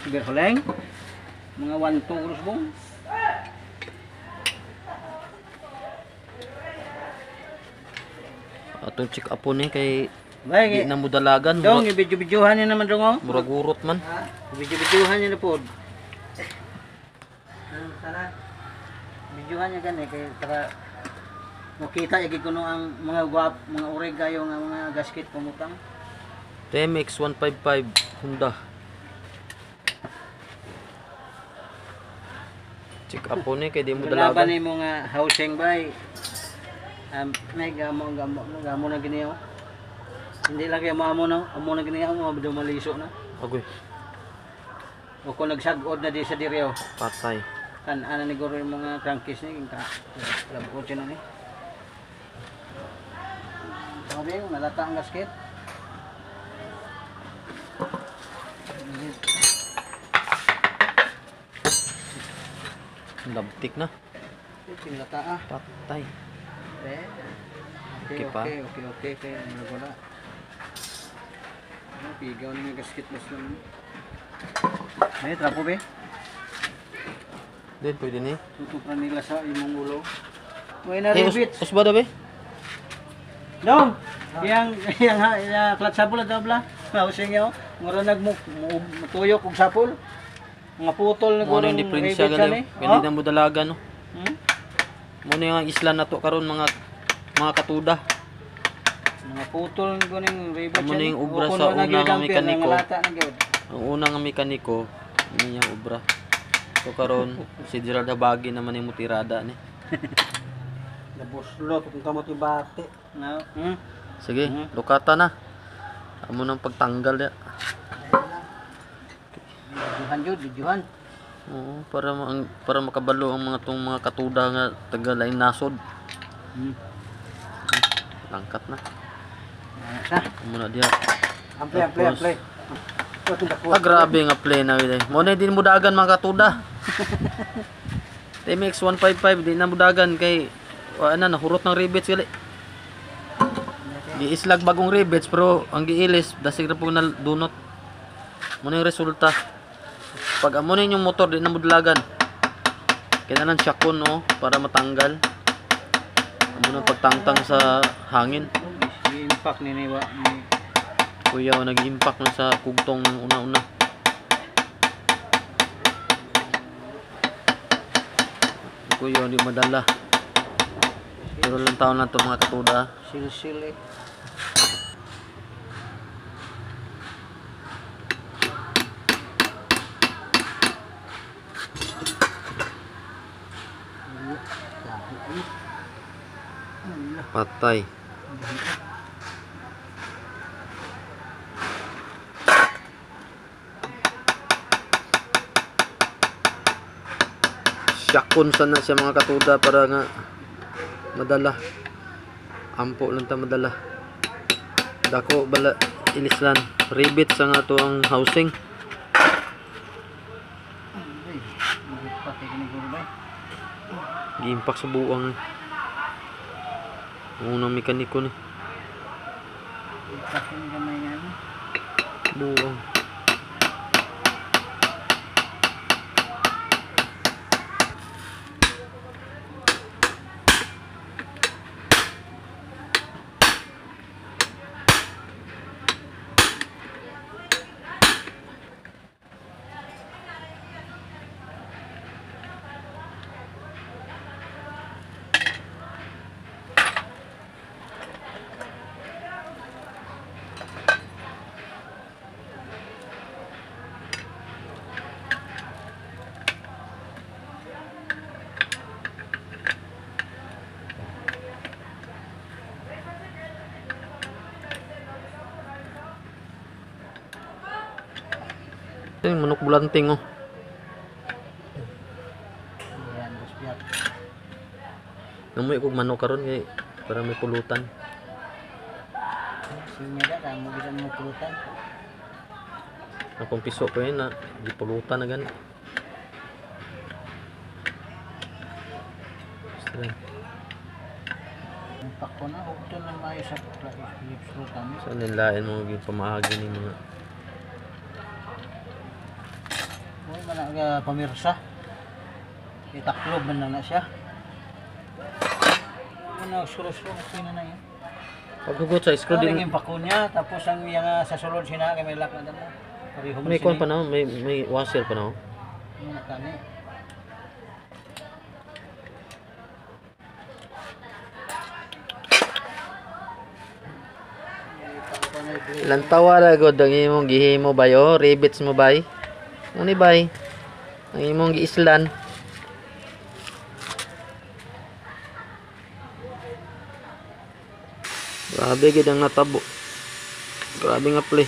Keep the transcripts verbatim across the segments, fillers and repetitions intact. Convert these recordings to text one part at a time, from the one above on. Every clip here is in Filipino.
Berholeng. Mga one two oras bong. Atong check up ni kay Bay, di na mo dalagan. dong, i-video-videohan niya naman dong oh. Murag urot man. I-video-videohan niya na po. Sana, videohan niya gani kay para makita yung kuno ang mga guwap, mga urig kayo nga mga gasket pumutang. T M X one fifty-five Honda. Check up ni kay di mo Laban dalagan. ni mga housing bay. Um, may gamo gamo gamo na giniyo. Hindi lang kaya maamo na, amo na giniyo mo maliso na. Agoy, O kung nagsagod na di sa diryo. patay. Kan ana ni guro yung mga crankcase ni ka. Alam ko siya na ni. Sabi mo nalata ang gasket. Labtik na. Nalata ah. Patay. Okay. Okay, Okay pa. okay, okay, okay, okay. Ano ko na. Ano, pigaw na yung gasket mas lang. May trapo be. Din pwede ni. Tutupan nila sa imong ulo. May na Eh, ribbit. us, us ba daw be? Dong. Yang yang yang clutch sapul daw bla. Housing yo. Mura nagmuk matuyok og sapul. Mga putol na Mo guro yung diferensya gani. Kaya di na mo dalagan no. Hmm? Mo yung isla na to karon mga mga katuda. Mga putol ng kuning ribbit. Amo na yung ubra sa unang mekaniko. Ang unang mekaniko, ini yung ubra. So karon si Gerald Habagi naman yung mutirada ni. Nabuslot kung kamo ti bate. No. Hmm. Sige, lukata na. Amo nang pagtanggal ya. Videohan jud, videohan. Oo, para ma- para makabalo ang mga tong mga katuda nga taga lain nasod. Hmm. Langkat na. Sa. Amo na diha. Amplay, amplay, amplay. Ah, grabe nga play na gid. Mo na din mo dagan mga katuda. T M X one fifty-five di na mo dagan kay wa na nahurot ng rivets gali. Giislag bagong rivets pero ang giilis dasig ra po na dunot. Mo na yung resulta. Pag amo na yung motor di na mo dalagan. Kailangan syakon no para matanggal. Amo na pagtangtang sa hangin. Impact ni niwa ni Kuya nag-impact na sa kugtong ng una-una. Kuya hindi madala. Pero lang taon lang to mga katuda. sil-sil eh. Patay. Syakon sana siya mga katuda para nga madala. Ampo lang ta madala. Dako bala ilislan. Ribbit sa nga to ang housing. Gi-impact sa buwang. Ang unang mekaniko ni. Buwang. Yung manok bulanting oh. Ayan, bos biyak. Namoy kog manok karon kay para may pulutan. Sinya da kamo gid mo pulutan. Akong piso pa yun na di pulutan na gani. Basta lang. Impact ko na hugton na mayo sa lips pulutan. So nilain mo yung pamahagi ni mga man na pamirsa. Itaklob man lang na siya. Ano, screw-screw, sino na yan? Paghugot sa screw Din din. yung pako niya, tapos ang yung uh, sa sulod sina kay may lock na damo. Pareho May kuan pa na, may may washer pa na. Ano tani? Ilang tawa ra gud ang imong gihimo bayo, rivets mo bay. Ano ni bay? Ang imong giislan. Grabe gid ang natabo. Grabe nga play.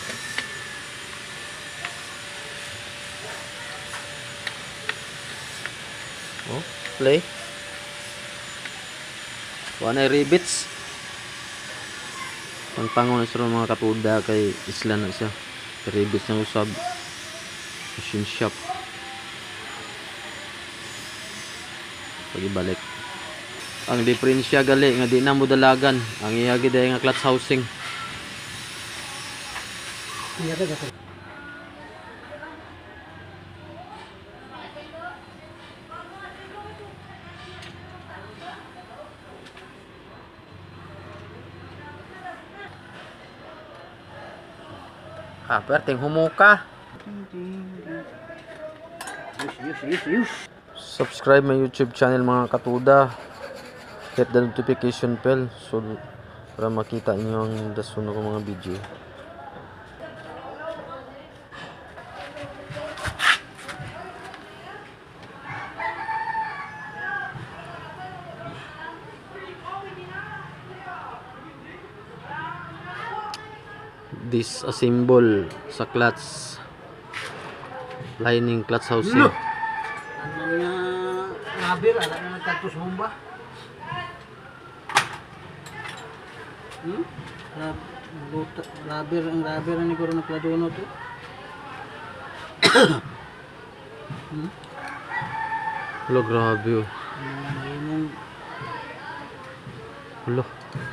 Oh, play. Wala rivets. Ang pangon na sa mga katuda kay isla na siya. Rivets na usab. Machine shop. Pagibalik. Ang diferensya gali nga di na mo dalagan. Ang iya gid ay nga clutch housing. Iya ka ka. Ah, perting humuka. Yes, yes, yes, yes. Subscribe my YouTube channel mga katuda. Hit the notification bell so para makita niyo ang dasunod kong mga video. Disassemble sa clutch lining clutch housing. Ano nga nabir ala na nagtatos bomba. Hmm? Lab buta labir ang labir ni ko na pladono to. Hmm? Lo grabe oh. Ayun. Lo.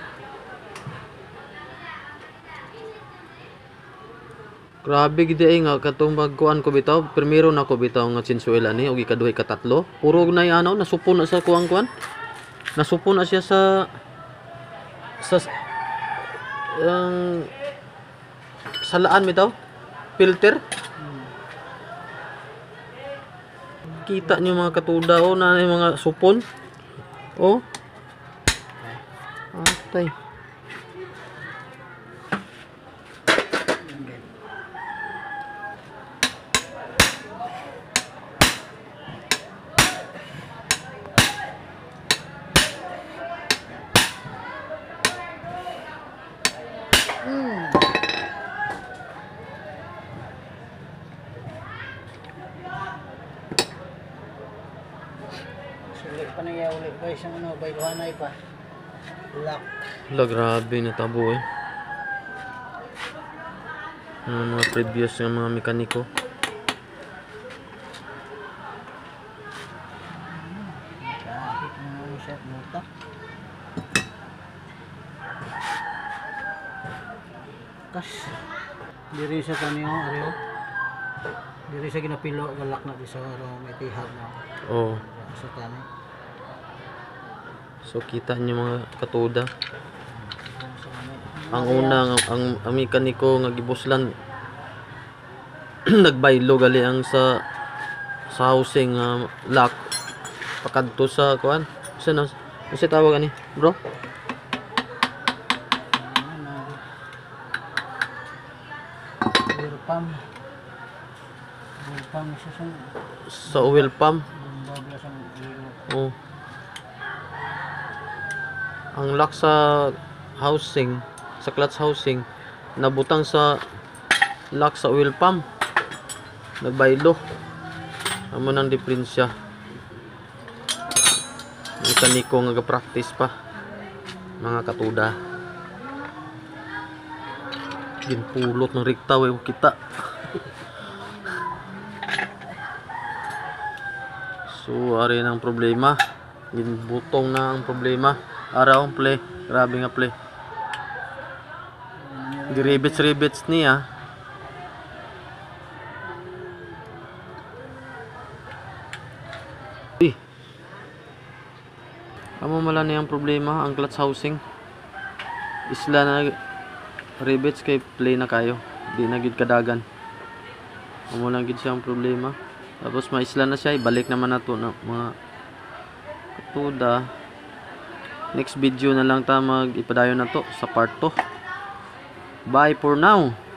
Grabe gid ay nga katong magkuan ko bitaw. Primero na ko bitaw nga chinsuela ni og ikaduhay katatlo. Puro na ano nasupon na sa kuang-kuan. Nasupon na siya sa sa ang salaan bitaw. Filter. Kita niyo mga katuda oh na mga supon. Oh. Atay. Sulit pa niya ulit ba isang ano, bayluhanay pa. Lock. La grabe na tabo eh. Ano mga previous ng mga mekaniko. Kahit mo set nota. Kas. Diri sa kaniyo ariyo. Diri sa ginapilo galak na di sa aro may tihab na. Oh. Sa tani. So kita niyo mga katuda. Ang una ang, ang, ang mekaniko nga gibuslan nagbaylo gali ang sa sa housing uh, lock pakadto sa kuan. Sa na sa tawag ani, bro? Oil pump. Oil pump sa sa Sa oil pump. bomba sa Oh. Ang lock sa housing, sa clutch housing, nabutang sa lock sa oil pump. Nagbaylo. Amo nang diferensya. Mekaniko nga ga-practice pa. Mga katuda. Ginpulot ng rikta way kita. So, ari nang problema. Ginbutong na ang problema. Araw play. Grabe nga play. Di rivets-rivets niya. Amo mala niyang problema ang clutch housing. Isla na rivets kay play na kayo. Di na gid kadagan. Amo lang gid siyang problema. Tapos maisla na siya, ibalik naman nato na mga katuda. Next video na lang ta mag ipadayon na to sa part two. Bye for now.